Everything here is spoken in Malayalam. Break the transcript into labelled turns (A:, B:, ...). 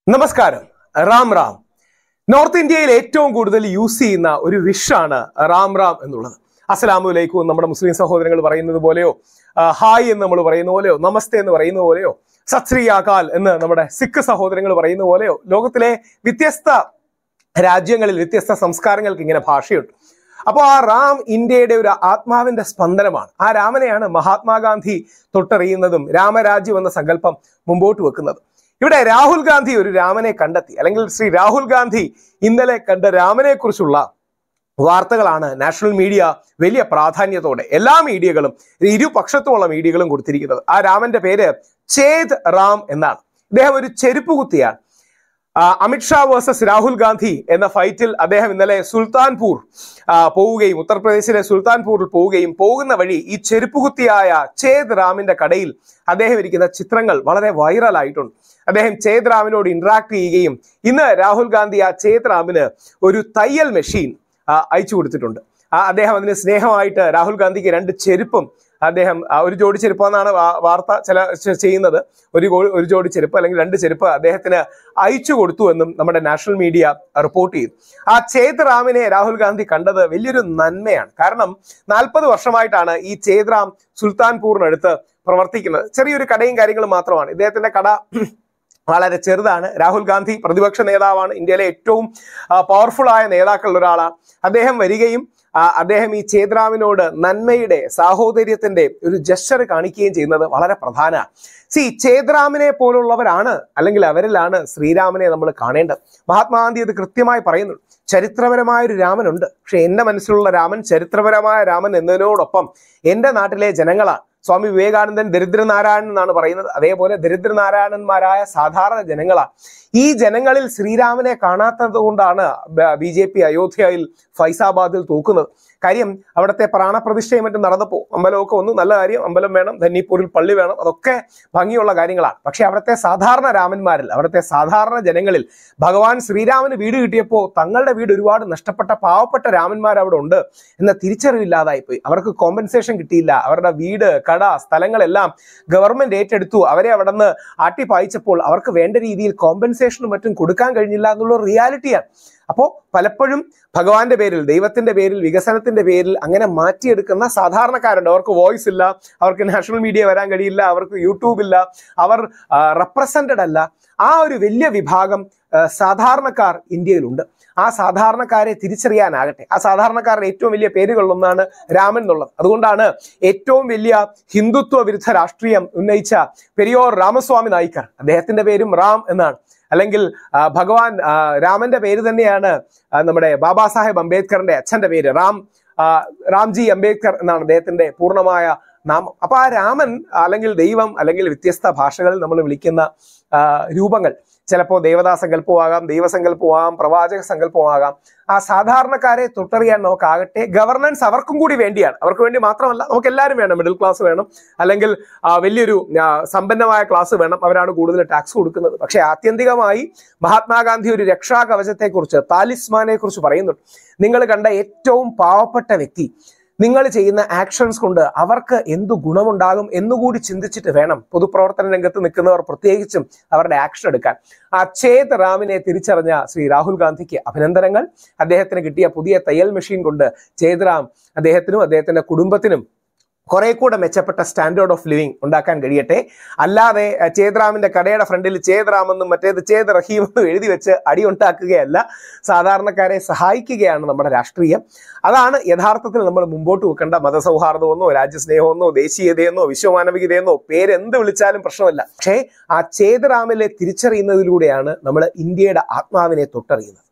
A: നമസ്കാരം. റാം റാം. നോർത്ത് ഇന്ത്യയിൽ ഏറ്റവും കൂടുതൽ യൂസ് ചെയ്യുന്ന ഒരു വിഷാണ് റാം റാം എന്നുള്ളത്. അസ്സലാമു അലൈക്കും നമ്മുടെ മുസ്ലിം സഹോദരങ്ങൾ പറയുന്നത് പോലെയോ, ഹായ് എന്ന് നമ്മൾ പറയുന്ന പോലെയോ, നമസ്തേ എന്ന് പറയുന്ന പോലെയോ, സത് ശ്രീ അകാൽ എന്ന് നമ്മുടെ സിഖ് സഹോദരങ്ങൾ പറയുന്ന പോലെയോ, ലോകത്തിലെ വ്യത്യസ്ത രാജ്യങ്ങളിൽ വ്യത്യസ്ത സംസ്കാരങ്ങൾക്ക് ഇങ്ങനെ ഭാഷയുണ്ട്. അപ്പോൾ ആ റാം ഇന്ത്യയുടെ ഒരു ആത്മാവിന്റെ സ്പന്ദനമാണ്. ആ രാമനെയാണ് മഹാത്മാഗാന്ധി തൊട്ടറിയുന്നതും രാമരാജ്യം എന്ന സങ്കല്പം മുമ്പോട്ട് വെക്കുന്നതും. ഇവിടെ രാഹുൽ ഗാന്ധി ഒരു രാമനെ കണ്ടെത്തി, അല്ലെങ്കിൽ ശ്രീ രാഹുൽ ഗാന്ധി ഇന്നലെ കണ്ട രാമനെ കുറിച്ചുള്ള വാർത്തകളാണ് നാഷണൽ മീഡിയ വലിയ പ്രാധാന്യത്തോടെ എല്ലാ മീഡിയകളും, ഇരുപക്ഷത്തുമുള്ള മീഡിയകളും കൊടുത്തിരിക്കുന്നത്. ആ രാമന്റെ പേര് ചേത് റാം എന്നാണ്. ഇദ്ദേഹം ഒരു ചെരുപ്പ് കുത്തിയാണ്. അമിത്ഷാ വേഴ്സസ് രാഹുൽ ഗാന്ധി എന്ന ഫൈറ്റിൽ അദ്ദേഹം ഇന്നലെ സുൽത്താൻപൂർ പോവുകയും, ഉത്തർപ്രദേശിലെ സുൽത്താൻപൂരിൽ പോവുകയും, പോകുന്ന വഴി ഈ ചെരുപ്പുകുത്തിയായ ചേത് റാമിന്റെ കടയിൽ അദ്ദേഹം ഇരിക്കുന്ന ചിത്രങ്ങൾ വളരെ വൈറലായിട്ടുണ്ട്. അദ്ദേഹം ചേത് റാമിനോട് ഇന്ററാക്ട് ചെയ്യുകയും ഇന്ന് രാഹുൽ ഗാന്ധി ആ ചേത് റാമിന് ഒരു തയ്യൽ മെഷീൻ അയച്ചു കൊടുത്തിട്ടുണ്ട്. അദ്ദേഹം അതിന് സ്നേഹമായിട്ട് രാഹുൽ ഗാന്ധിക്ക് 2 ചെരുപ്പും അദ്ദേഹം, ഒരു ജോഡി ചെരുപ്പ് എന്നാണ് വാർത്ത ചെയ്യുന്നത്, ഒരു ജോഡി ചെരുപ്പ് അല്ലെങ്കിൽ 2 ചെരുപ്പ് അദ്ദേഹത്തിന് അയച്ചു കൊടുത്തു എന്നും നമ്മുടെ നാഷണൽ മീഡിയ റിപ്പോർട്ട് ചെയ്തു. ആ ചേത് റാമിനെ രാഹുൽ ഗാന്ധി കണ്ടത് വലിയൊരു നന്മയാണ്. കാരണം 40 വർഷമായിട്ടാണ് ഈ ചേത് റാം സുൽത്താൻപൂറിനടുത്ത് പ്രവർത്തിക്കുന്നത്. ചെറിയൊരു കടയും കാര്യങ്ങളും മാത്രമാണ്. ഇദ്ദേഹത്തിന്റെ കട വളരെ ചെറുതാണ്. രാഹുൽ ഗാന്ധി പ്രതിപക്ഷ നേതാവാണ്, ഇന്ത്യയിലെ ഏറ്റവും പവർഫുൾ ആയ നേതാക്കളിൽ ഒരാളാണ്. അദ്ദേഹം വരികയും അദ്ദേഹം ഈ ചേത് റാമിനോട് നന്മയുടെ, സാഹോദര്യത്തിന്റെ ഒരു ജസ്റ്റർ കാണിക്കുകയും ചെയ്യുന്നത് വളരെ പ്രധാനമാണ്. ചേത് റാമിനെ പോലുള്ളവരാണ്, അല്ലെങ്കിൽ അവരിലാണ് ശ്രീരാമനെ നമ്മൾ കാണേണ്ടത്. മഹാത്മാഗാന്ധി അത് കൃത്യമായി പറയുന്നു. ചരിത്രപരമായൊരു രാമനുണ്ട്, പക്ഷെ എൻ്റെ മനസ്സിലുള്ള രാമൻ ചരിത്രപരമായ രാമൻ എന്നതിനോടൊപ്പം എൻ്റെ നാട്ടിലെ ജനങ്ങളാണ്. സ്വാമി വിവേകാനന്ദൻ ദരിദ്രനാരായണൻ എന്നാണ് പറയുന്നത്. അതേപോലെ ദരിദ്രനാരായണന്മാരായ സാധാരണ ജനങ്ങളാണ്. ഈ ജനങ്ങളിൽ ശ്രീരാമനെ കാണാത്തത് കൊണ്ടാണ് BJP അയോധ്യയിൽ ഫൈസാബാദിൽ തൂക്കുന്നത്. കാര്യം അവിടുത്തെ പ്രാണപ്രതിഷ്ഠയും മറ്റും നടന്നപ്പോൾ അമ്പലമൊക്കെ ഒന്ന് നല്ല കാര്യം, അമ്പലം വേണം, ധന്നിപ്പൂരിൽ പള്ളി വേണം, അതൊക്കെ ഭംഗിയുള്ള കാര്യങ്ങളാണ്. പക്ഷെ അവിടുത്തെ സാധാരണ രാമന്മാരിൽ, അവിടുത്തെ സാധാരണ ജനങ്ങളിൽ ഭഗവാൻ ശ്രീരാമന് വീട് കിട്ടിയപ്പോൾ തങ്ങളുടെ വീട് ഒരുപാട് നഷ്ടപ്പെട്ട പാവപ്പെട്ട രാമന്മാർ അവിടെ ഉണ്ട് എന്ന തിരിച്ചറിവില്ലാതായിപ്പോയി. അവർക്ക് കോമ്പൻസേഷൻ കിട്ടിയില്ല. അവരുടെ വീട്, കട, സ്ഥലങ്ങളെല്ലാം ഗവൺമെന്റ് ഏറ്റെടുത്തു. അവരെ അവിടെ നിന്ന് ആട്ടിപ്പായിച്ചപ്പോൾ അവർക്ക് വേണ്ട രീതിയിൽ കോമ്പൻസേഷനും മറ്റും കൊടുക്കാൻ കഴിഞ്ഞില്ല എന്നുള്ള റിയാലിറ്റിയാണ്. അപ്പോൾ പലപ്പോഴും ഭഗവാന്റെ പേരിൽ, ദൈവത്തിന്റെ പേരിൽ, വികസനത്തിന്റെ പേരിൽ അങ്ങനെ മാറ്റിയെടുക്കുന്ന സാധാരണക്കാരുണ്ട്. അവർക്ക് വോയിസ് ഇല്ല, അവർക്ക് നാഷണൽ മീഡിയ വരാൻ കഴിയില്ല, അവർക്ക് യൂട്യൂബ് ഇല്ല, അവർ റെപ്രസെന്റഡ് അല്ല. ആ ഒരു വലിയ വിഭാഗം സാധാരണക്കാർ ഇന്ത്യയിലുണ്ട്. ആ സാധാരണക്കാരെ തിരിച്ചറിയാനാകട്ടെ. ആ സാധാരണക്കാരുടെ ഏറ്റവും വലിയ പേരുകളിലൊന്നാണ് രാമൻ എന്നുള്ളത്. അതുകൊണ്ടാണ് ഏറ്റവും വലിയ ഹിന്ദുത്വ വിരുദ്ധ രാഷ്ട്രീയം ഉന്നയിച്ച പെരിയോർ രാമസ്വാമി നായിക്കർ, അദ്ദേഹത്തിന്റെ പേരും റാം എന്നാണ്. അല്ലെങ്കിൽ ഭഗവാൻ രാമന്റെ പേര് തന്നെയാണ് നമ്മുടെ ബാബാ സാഹേബ് അംബേദ്കറിന്റെ അച്ഛന്റെ പേര്. രാംജി അംബേദ്കർ എന്നാണ് അദ്ദേഹത്തിന്റെ പൂർണ്ണമായ നാമം. അപ്പൊ ആ രാമൻ, അല്ലെങ്കിൽ ദൈവം, അല്ലെങ്കിൽ വ്യത്യസ്ത ഭാഷകളിൽ നമ്മൾ വിളിക്കുന്ന രൂപങ്ങൾ ചിലപ്പോൾ ദേവതാസങ്കല്പമാകാം, ദൈവസങ്കല്പമാകാം, പ്രവാചക സങ്കല്പമാകാം. ആ സാധാരണക്കാരെ തൊട്ടറിയാൻ നമുക്കാകട്ടെ. ഗവർണൻസ് അവർക്കും കൂടി വേണ്ടിയാണ്, അവർക്ക് വേണ്ടി മാത്രമല്ല, നമുക്ക് എല്ലാവരും വേണം. മിഡിൽ ക്ലാസ് വേണം, അല്ലെങ്കിൽ വലിയൊരു സമ്പന്നമായ ക്ലാസ് വേണം. അവരാണ് കൂടുതൽ ടാക്സ് കൊടുക്കുന്നത്. പക്ഷെ ആത്യന്തികമായി മഹാത്മാഗാന്ധി ഒരു രക്ഷാകവചത്തെക്കുറിച്ച്, താലിസ്മാനെ കുറിച്ച് പറയുന്നുണ്ട്. നിങ്ങൾ കണ്ട ഏറ്റവും പാവപ്പെട്ട വ്യക്തി, നിങ്ങൾ ചെയ്യുന്ന ആക്ഷൻസ് കൊണ്ട് അവർക്ക് എന്തു ഗുണമുണ്ടാകും എന്നുകൂടി ചിന്തിച്ചിട്ട് വേണം പൊതുപ്രവർത്തന രംഗത്ത് നിൽക്കുന്നവർ പ്രത്യേകിച്ചും അവരുടെ ആക്ഷൻ എടുക്കാൻ. ആ ചേത് റാമിനെ തിരിച്ചറിഞ്ഞ ശ്രീ രാഹുൽ ഗാന്ധിക്ക് അഭിനന്ദനങ്ങൾ. അദ്ദേഹത്തിന് കിട്ടിയ പുതിയ തയ്യൽ മെഷീൻ കൊണ്ട് ചേത് റാം അദ്ദേഹത്തിനും അദ്ദേഹത്തിന്റെ കുടുംബത്തിനും കുറെ കൂടെ മെച്ചപ്പെട്ട സ്റ്റാൻഡേർഡ് ഓഫ് ലിവിങ് ഉണ്ടാക്കാൻ കഴിയട്ടെ. അല്ലാതെ ചേത് റാമിന്റെ കടയുടെ ഫ്രണ്ടിൽ ചേത് റാമെന്നും മറ്റേത് ചേത് റഹീമെന്നും എഴുതി വെച്ച് അടി ഉണ്ടാക്കുകയല്ല. സാധാരണക്കാരെ സഹായിക്കുകയാണ് നമ്മുടെ രാഷ്ട്രീയം. അതാണ് യഥാർത്ഥത്തിൽ നമ്മൾ മുമ്പോട്ട് വെക്കേണ്ട. മതസൗഹാർദ്ദമെന്നോ, രാജ്യസ്നേഹമെന്നോ, ദേശീയതയെന്നോ, വിശ്വമാനവികതയെന്നോ പേരെന്ത് വിളിച്ചാലും പ്രശ്നമല്ല. പക്ഷേ ആ ചേത് റാമിലെ തിരിച്ചറിയുന്നതിലൂടെയാണ് നമ്മൾ ഇന്ത്യയുടെ ആത്മാവിനെ തൊട്ടറിയുന്നത്.